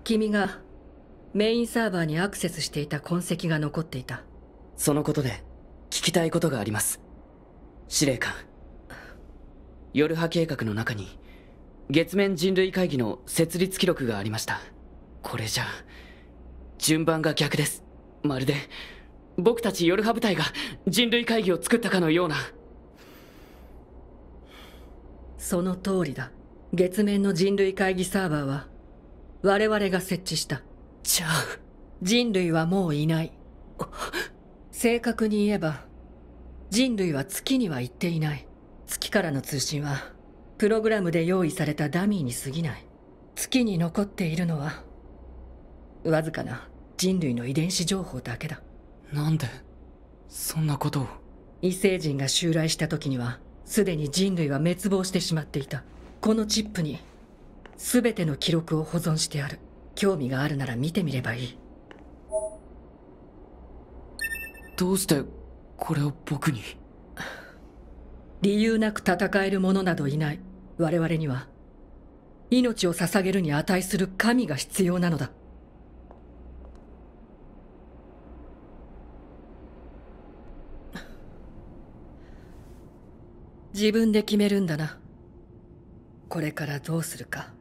君がメインサーバーにアクセスしていた痕跡が残っていた。 そのことで聞きたいことがあります。司令官、夜波計画の中に月面人類会議の設立記録がありました。これじゃ順番が逆です。まるで僕たち夜波部隊が人類会議を作ったかのような。 その通りだ。月面の人類会議サーバーは我々が設置した。 じゃあ人類はもういない。正確に言えば人類は月には行っていない。月からの通信はプログラムで用意されたダミーに過ぎない。月に残っているのはわずかな人類の遺伝子情報だけだ。 なんでそんなことを。 異星人が襲来した時にはすでに人類は滅亡してしまっていた。このチップに全ての記録を保存してある。興味があるなら見てみればいい。 どうしてこれを僕に。 理由なく戦える者などいない。我々には命を捧げるに値する神が必要なのだ。自分で決めるんだな。これからどうするか。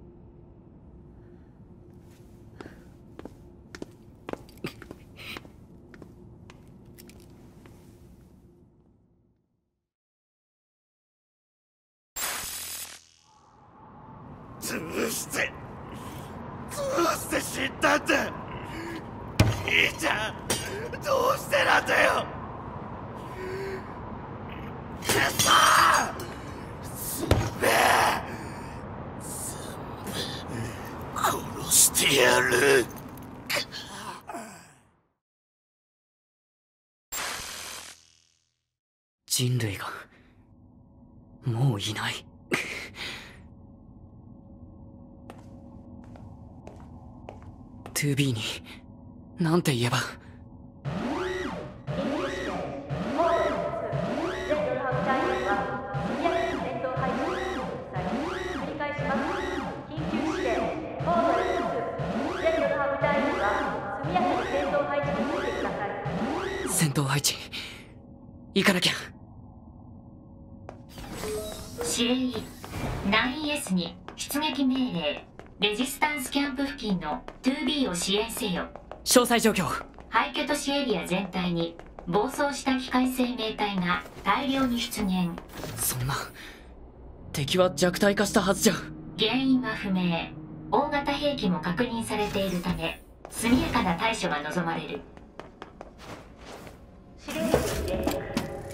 どうして死んだんだ。兄ちゃん、どうしてなんだよ。くそー、すべえ、殺してやる。 人類がもういない。2B になんて言えば。戦闘配置行かなきゃ。 指令 9S に出撃命令。レジスタンスキャンプ付近の 2B を支援せよ。 詳細状況。 廃墟都市エリア全体に暴走した機械生命体が大量に出現。 そんな、敵は弱体化したはずじゃ。 原因は不明。大型兵器も確認されているため速やかな対処が望まれる。指令室に連絡。警戒レベルが4に上昇し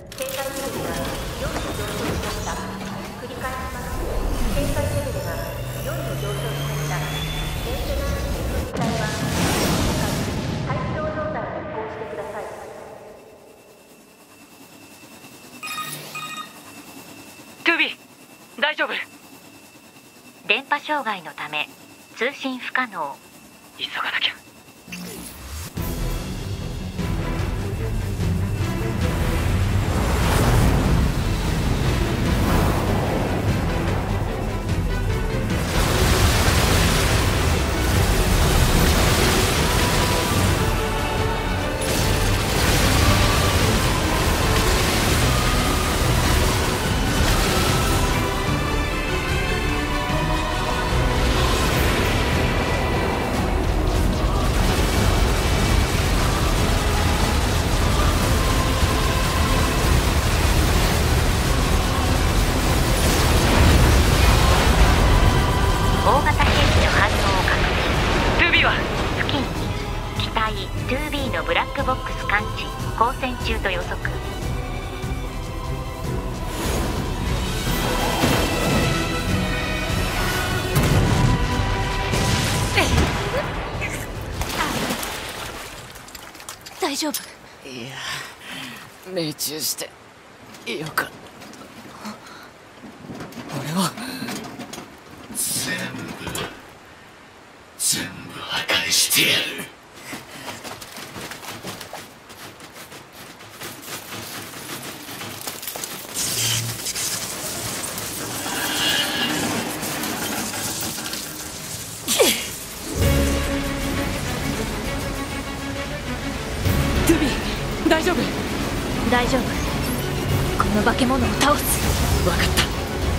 ました。繰り返します。警戒レベルが4に上昇しました。メンテナンスの分解は待機状態に移行してください。 2B 大丈夫。 電波障害のため通信不可能。 急がなきゃ。 2B のブラックボックス感知交戦中と予測。 大丈夫？ いや、命中してよかった。俺は全部破壊してやる。 大丈夫？ 大丈夫。この化け物を倒す。 分かった。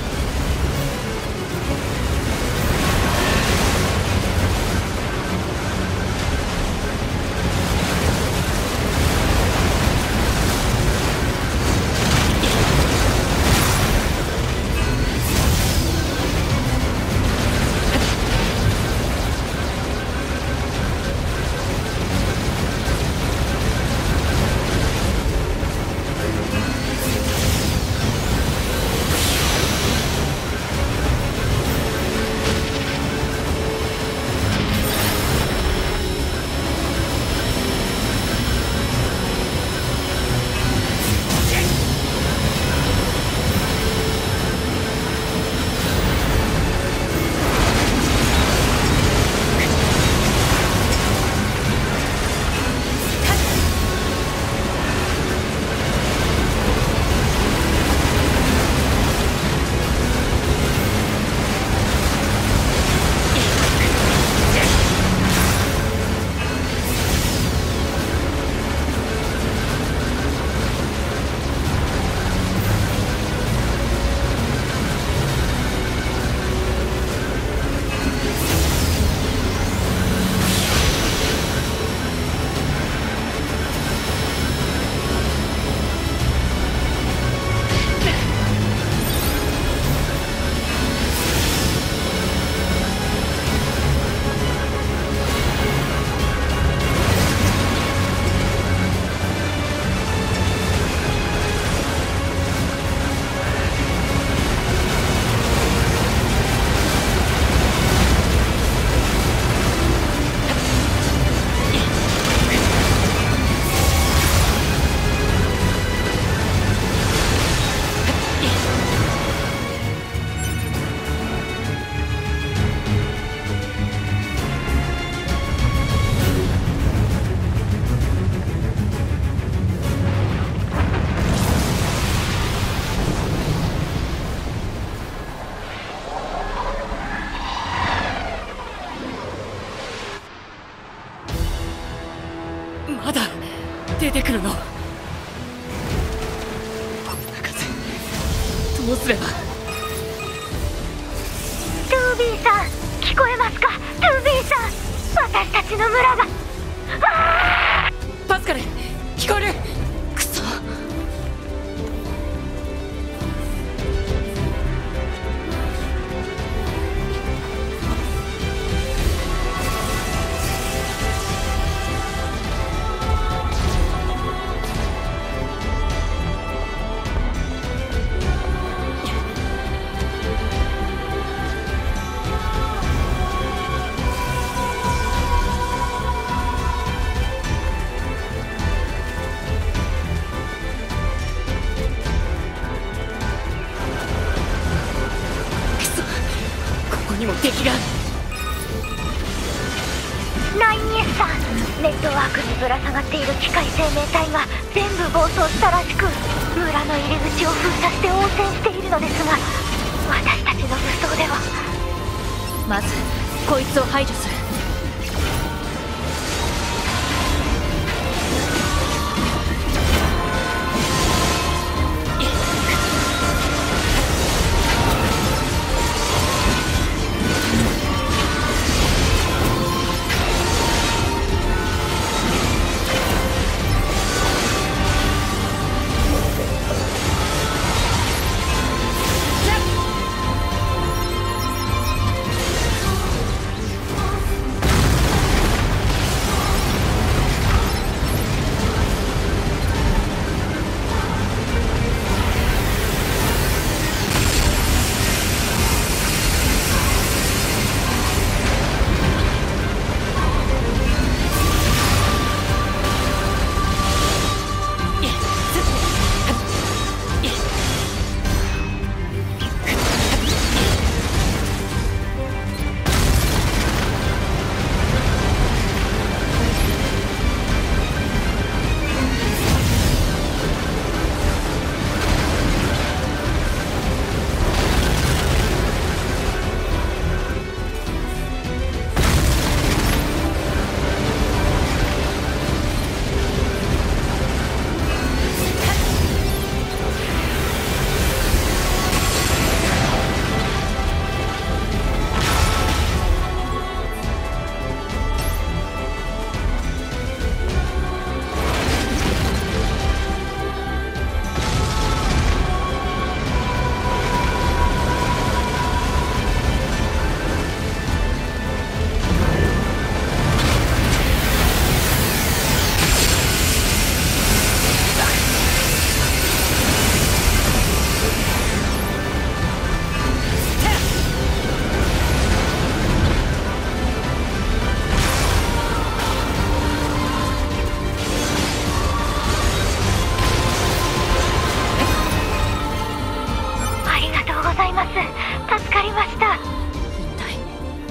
まだ出てくるの？こんな風どうすれば。 トゥービーさん、聞こえますか？トゥービーさん、私たちの村が。 パスカル、聞こえる？クソ。にも敵が。 9S さん、ネットワークにぶら下がっている機械生命体が全部暴走したらしく、村の入り口を封鎖して応戦しているのですが、私たちの武装では。まずこいつを排除する。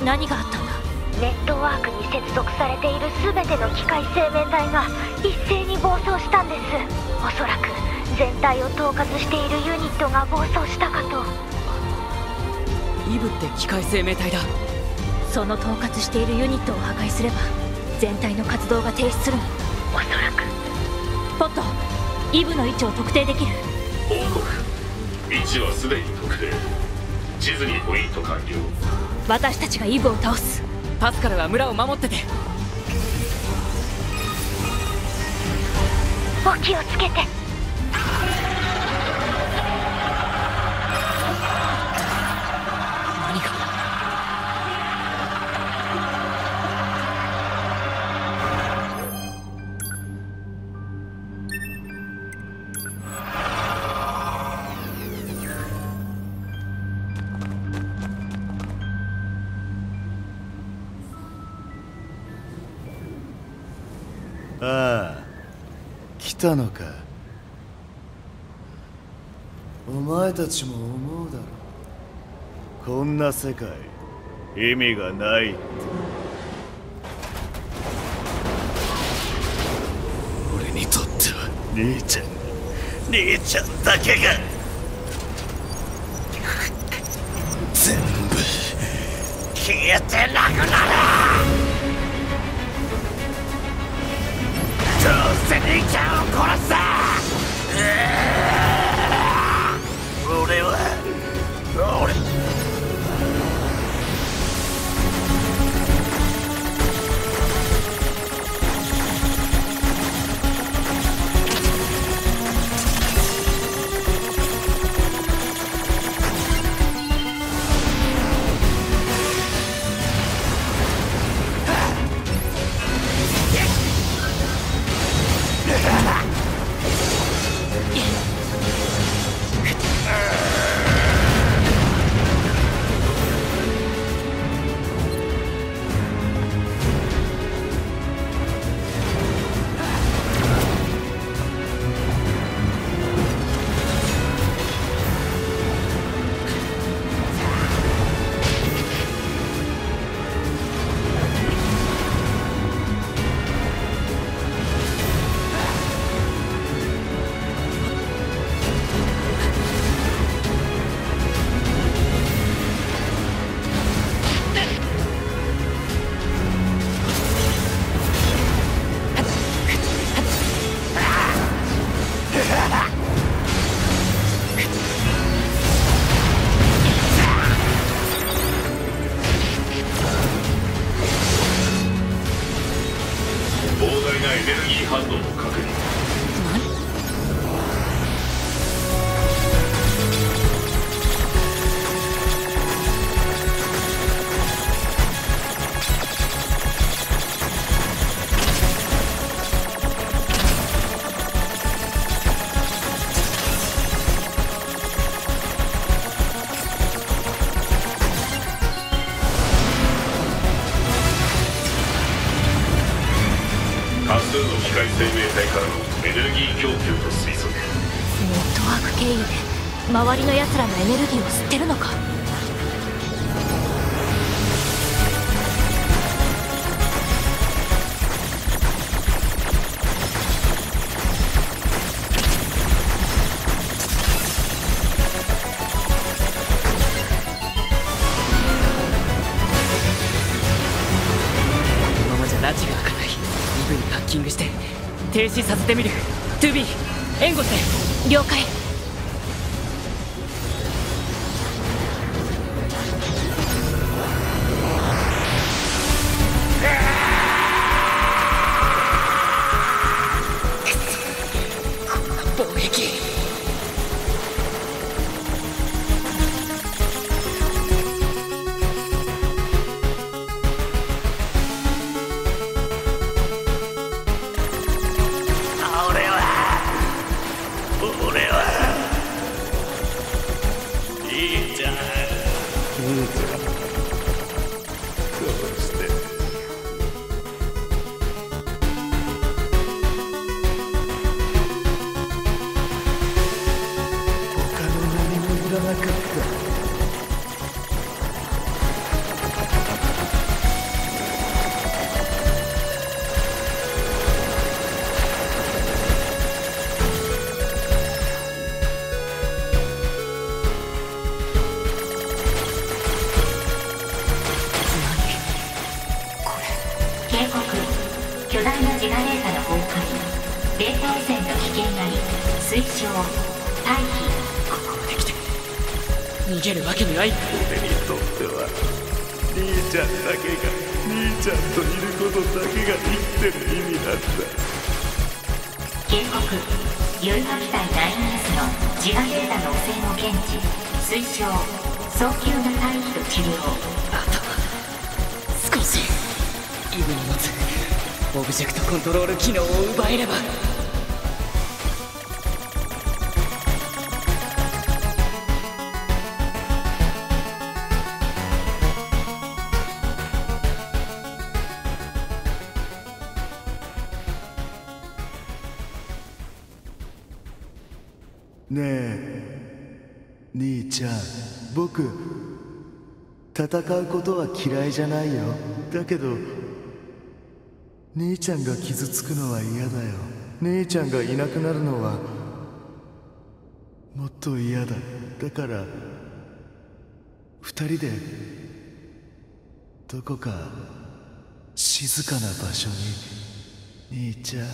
何があったんだ。ネットワークに接続されている全ての機械生命体が一斉に暴走したんです。おそらく全体を統括しているユニットが暴走したかと。 イブって機械生命体だ。 その統括しているユニットを破壊すれば全体の活動が停止するの。おそらくポット、イブの位置を特定できる。 報告。位置はすでに特定。地図にポイント完了。 私たちがイブを倒す。 パスカルは村を守ってて。 お気をつけて。 何か。 ああ、来たのか。お前たちも思うだろう。こんな世界意味がないって。俺にとっては兄ちゃんだけが全部消えてなくなる。どうせ兄ちゃんを殺す。俺機械生命体からのエネルギー供給と推測。 ネットワーク経由で周りの奴らのエネルギーを吸ってるのか。 このままじゃ拉致が開かない。イブにハッキングして停止させてみる。トゥービー援護して。 了解。 防壁。 推奨退避。 ここまで来て逃げるわけにはいかない。 俺にとっては兄ちゃんだけが兄ちゃんといることだけが生きてる意味なんだ。 警告、ユルハ機体第2 S の自我データの汚染を検知。推奨早急な退避と治療。 少しイブに持つオブジェクトコントロール機能を奪えれば。 ねえ兄ちゃん、僕戦うことは嫌いじゃないよ。だけど兄ちゃんが傷つくのは嫌だよ。兄ちゃんがいなくなるのはもっと嫌だ。だから二人でどこか静かな場所に。兄ちゃん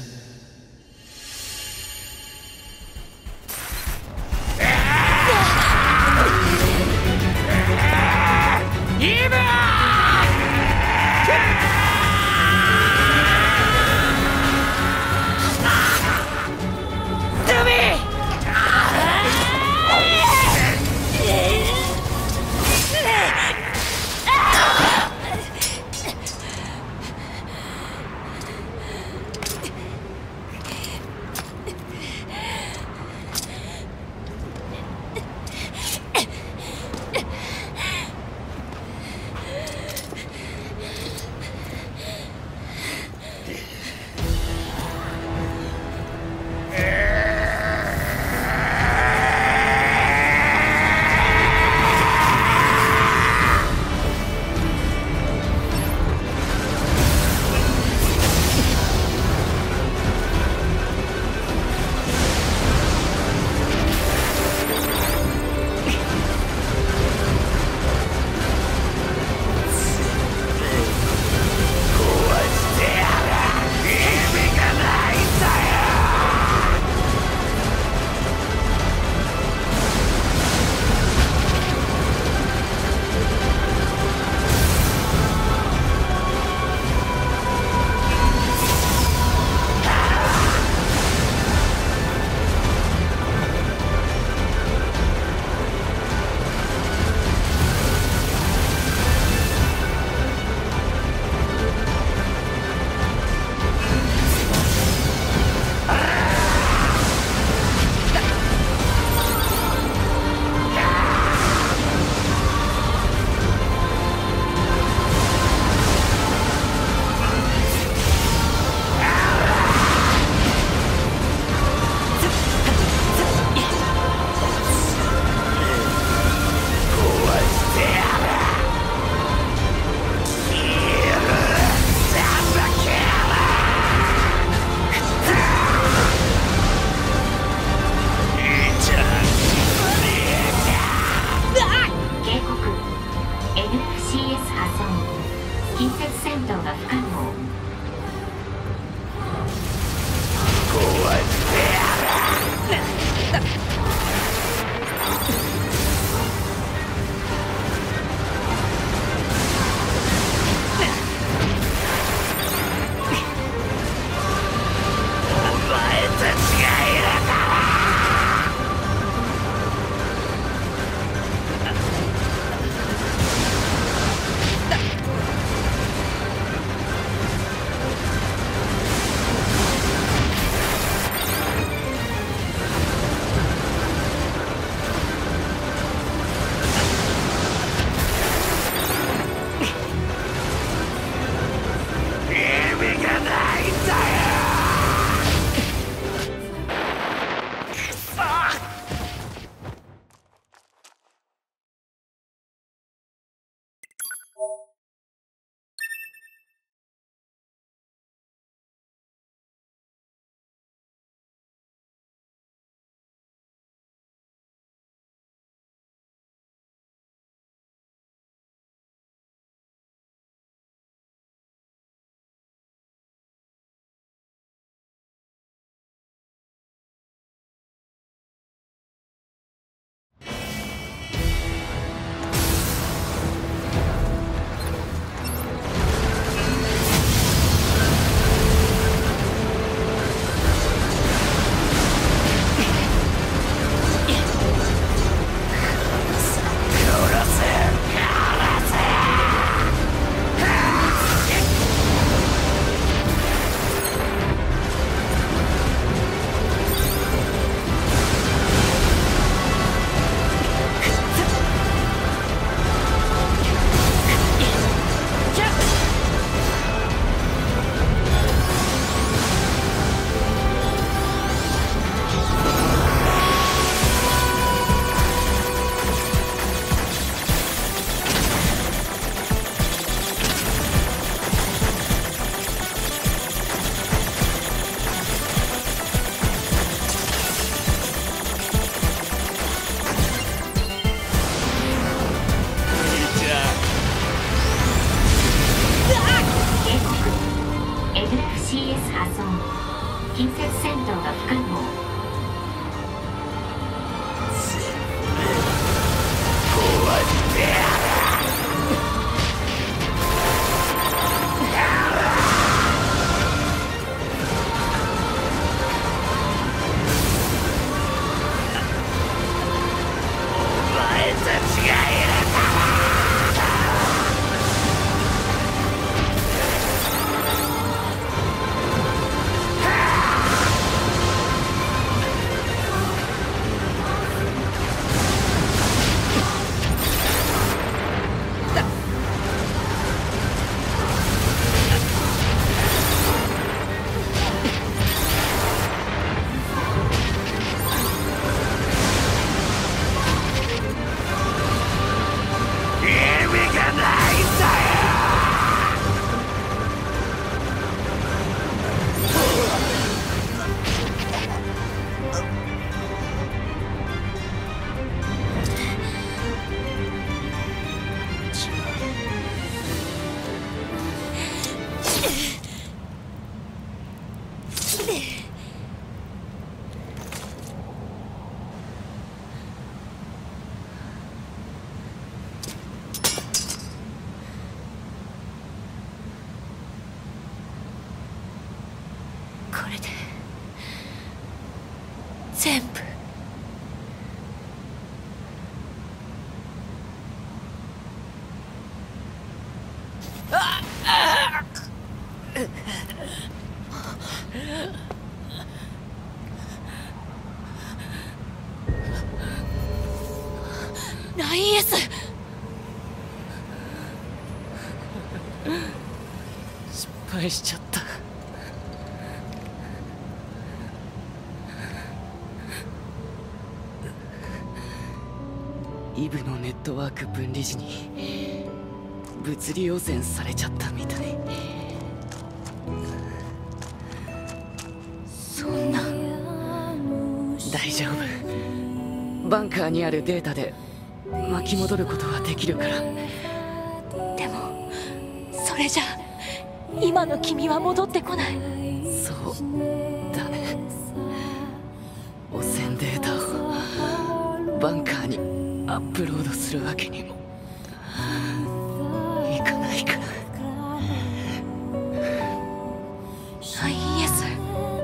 全部。9S。 失敗しちゃった。イブのネットワーク分離時に物理汚染されちゃったみたい。 そんな。 大丈夫。バンカーにあるデータで巻き戻ることはできるから。 でもそれじゃ今の君は戻ってこない。 そうだね。汚染データをバンカーにアップロードするわけにもいかないから。 9S。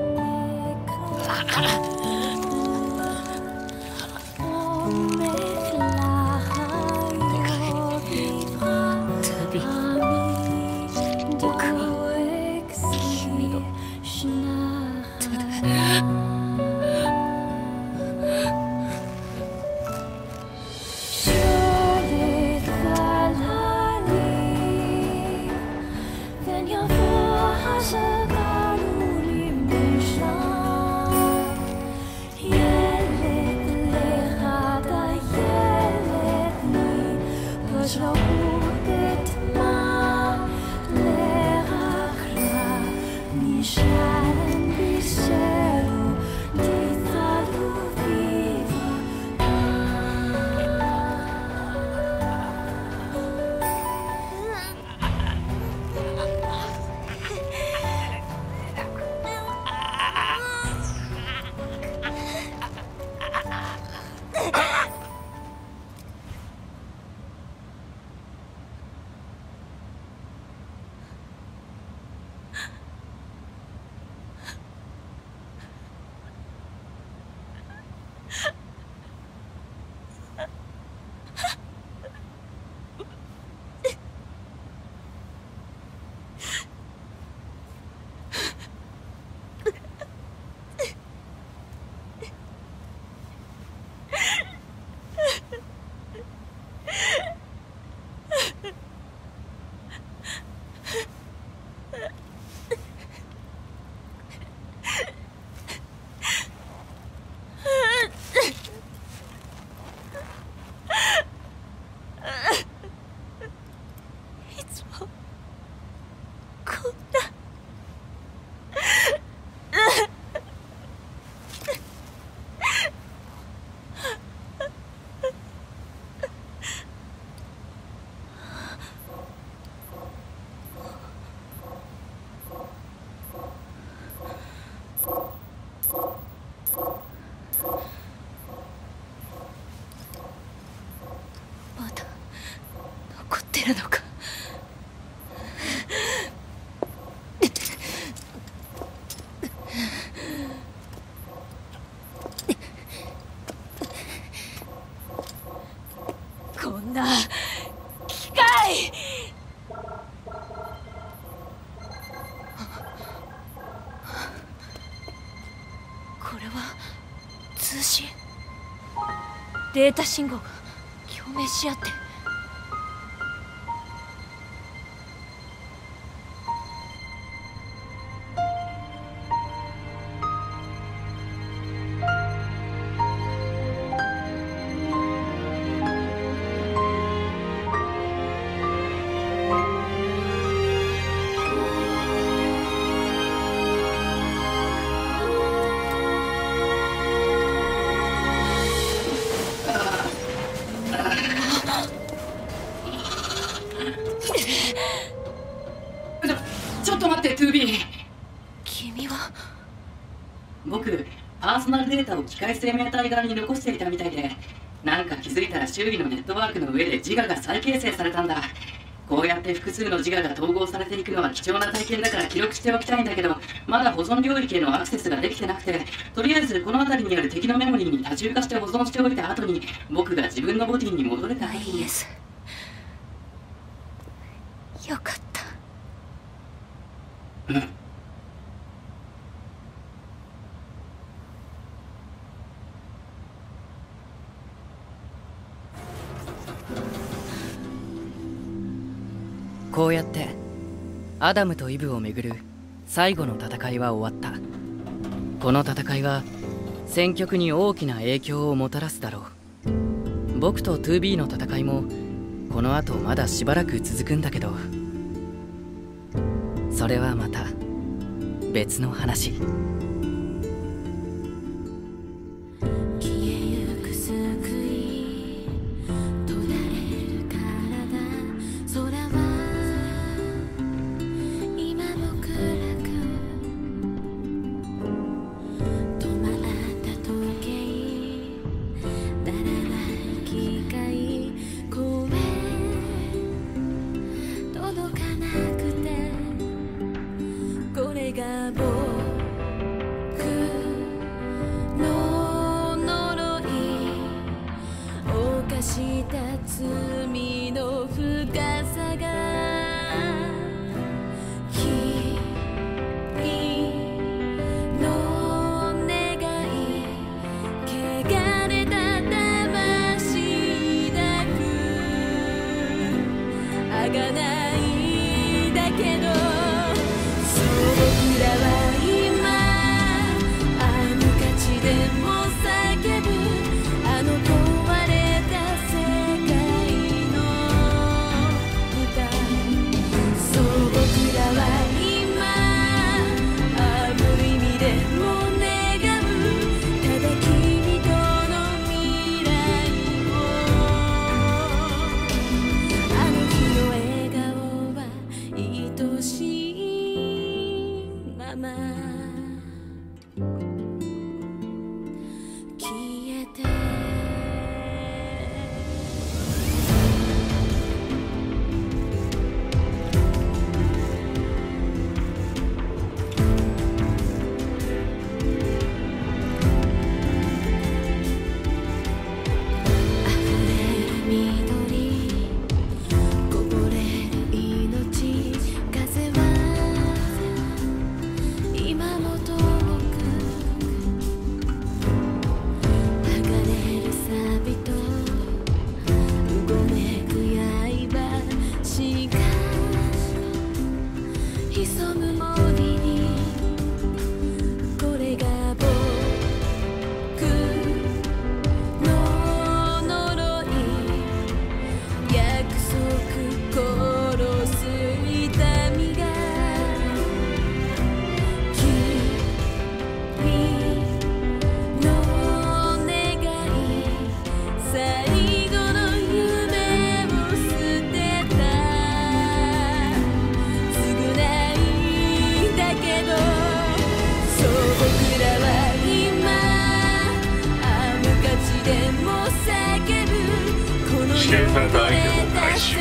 まだ残ってるのか。こんな機械。これは通信。データ信号が共鳴し合って。 ちょっと待って、2B。 君は。 僕、パーソナルデータを機械生命体側に残していたみたいで、なんか気づいたら周囲のネットワークの上で自我が再形成されたんだ。 こうやって複数の自我が統合されていくのは貴重な体験だから記録しておきたいんだけど、まだ保存領域へのアクセスができてなくて、とりあえずこの辺りにある敵のメモリーに多重化して保存しておいた後に、僕が自分のボディに戻れた時に。 イエス、よかった。 うん。こうやってアダムとイブをめぐる最後の戦いは終わった。この戦いは戦局に大きな影響をもたらすだろう。僕と 2B の戦いもこの後まだしばらく続くんだけど、それはまた別の話。 されたアイテムを回収。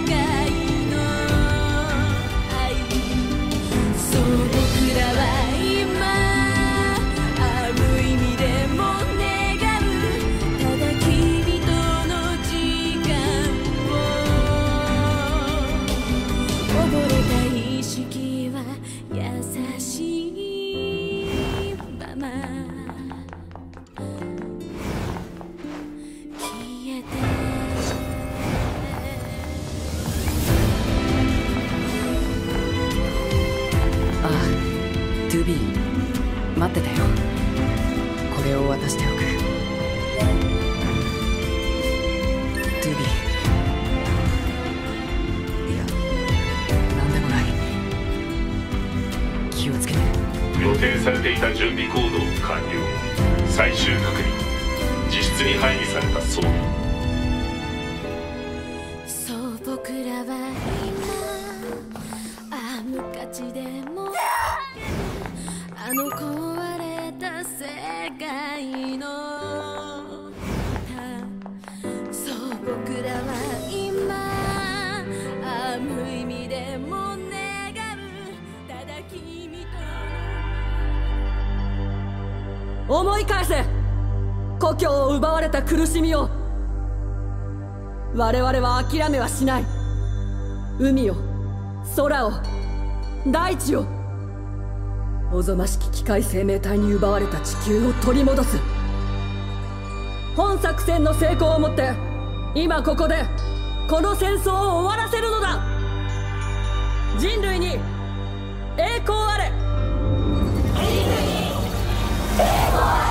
待ってたよ。これを渡しておく。トゥービー。いや、なんでもない。気をつけて。 予定されていた準備行動完了。最終確認。自室に配備された装備。 そう僕らは今無価値でもあの壊れた世界のそう僕らは今無思い返せ。故郷を奪われた苦しみを。我々は諦めはしない。海を、空を、大地を、おぞましき機械生命体に奪われた地球を取り戻す。本作戦の成功をもって今ここでこの戦争を終わらせるのだ。人類に栄光あれ。人類に栄光あれ。